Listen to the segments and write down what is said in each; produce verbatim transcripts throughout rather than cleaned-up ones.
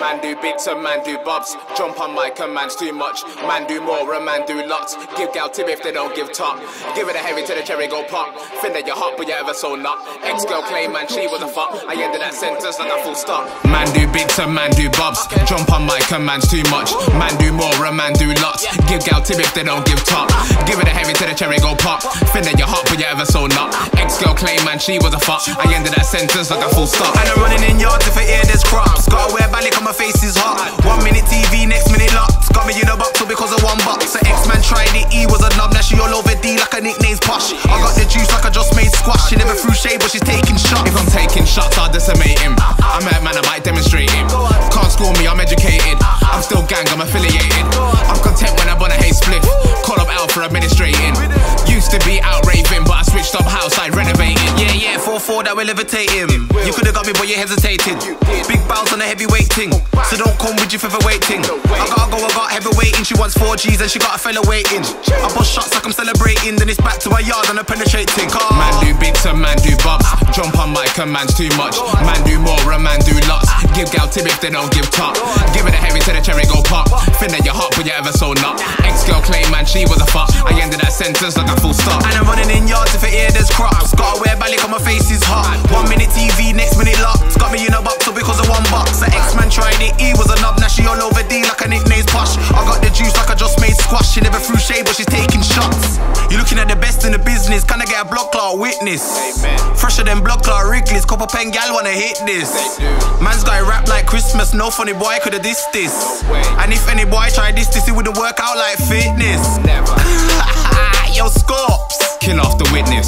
Man do bits and man do bobs. Jump on mic and man's too much. Man do more and man do lots. Give gal tip if they don't give top. Give it a heavy till the cherry go pop. Fin that you're hot but you're ever so not. Ex-girl claim man she was a fuck. I ended that sentence like a full stop. Man do bits and man do bobs. Jump on mic and man's too much. Man do more and man do lots. Give gal tip if they don't give top. Give it a heavy till the cherry go pop. Fin that you're hot but you're ever so not. Ex-girl claim man she was a fuck. I ended that sentence like a full stop. And I'm running in yards if I hear there's crops. Gotta wear ballet cause my face is hot. One minute T V, next minute locked. Got me in a box all because of one box. The X-man tried it, E was a knob. Now she all over D like her nickname's posh. I got the juice like I just made squash. She never threw shade but she's taking shots. If I'm taking shots I'll decimate him. I'm a man I might demonstrate him. Can't school me, I'm educated. I'm still gang, I'm affiliated. I'm content when I'm on a hay spliff. Call up Al for administrating. Used to be out raving but I switched up house, I renovated. Yeah, yeah, four four that will levitate him. You could've got me but you hesitated. Big bounce on a heavyweight ting. So don't come with your featherweight ting. I gotta go, I got heavyweighting. She wants four G's and she got a fella waiting. I bust shots like I'm celebrating. Then it's back to my yard and I penetrate ting. Man do bits and man do bobs. Jump on mic and man's too much. Man do more and man do lots. Give gal tip if they don't give top. Give it a heavy till the cherry go pop. Fin that you're hot but you're ever so not. Ex-girl claim man she was a fuck. I ended that sentence like a full stop. And I'm running in yards if I hear there's crops. Gotta wear ballet cause my face is hot. One minute T V, next minute locked. Got me in a box all because of one box. The X-man tried it, E was a knob. Now she all over D like her nickname's posh. I got the juice like I just made squash. She never threw shade but she's taking shots. You looking at the best in the business. Can I get a block clout witness? Amen. Fresher than block clout Wrigley's. Couple pen gal wanna hit this. Man's got it rap like Christmas. No funny boy could've dissed this. No way. And if any boy tried this, this it wouldn't work out like fitness. Never. Yo, Scorps. Kill off the witness.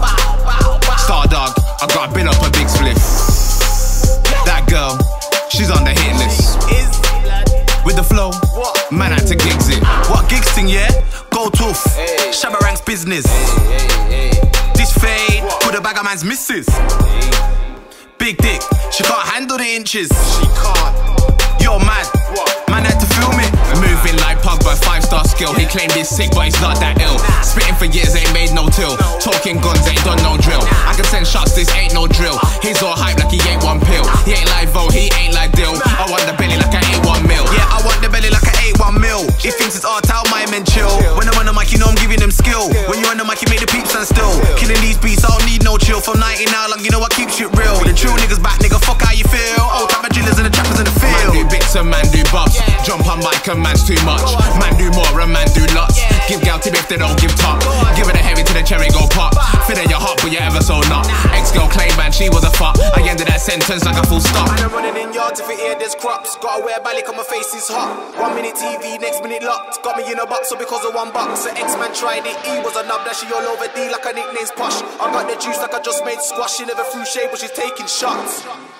Star dog, I got a bill up a big spliff. That girl, she's on the hit list. With the flow, man had to gigs it. What gigs thing, yeah? Go tough. Hey. Shabba Ranks business. Hey, hey, hey. This fade, could a bag of man's missus. Big dick, she can't handle the inches. She can't. You're mad. What? Man had to film it. Moving like Pogba, five star skill. He claimed he's sick but he's not that ill. Spitting for years ain't made no till. Talking guns ain't done no drill. I can send shots, this ain't no drill. He's all hype like he ain't one pill. He ain't like Vo, he ain't like Dill. I want the belly like I ain't one mil. Yeah, I want the belly like I ate one mil. He thinks it's art out, my men chill. When I'm on the mic, you know I'm giving them skill. When you're on the mic, you make the peeps stand still. Killing these beats, I don't need no chill. From nineteen now long, you know I keep shit real. The true niggas back, nigga, fuck how you feel. Old type of drillers and the trappers in the field. Man do bits and man do bobs. Jump on mic and man's too much. Man do more and man do lots. Give gal tip if they don't give top. Give it a heavy till the cherry go pop. Fin that you're hot but you're ever so not. Ex-girl claim man she was a fuck. I ended that sentence like a full stop. And I'm running in yards if I hear there's crops. Gotta wear ballet cause my face is hot. One minute T V, next minute locked. Got me in a box all because of one box. The X-man tried it, E was a knob. Now she all over D like her nickname's posh. I got the juice like I just made squash. She never threw shade but she's taking shots.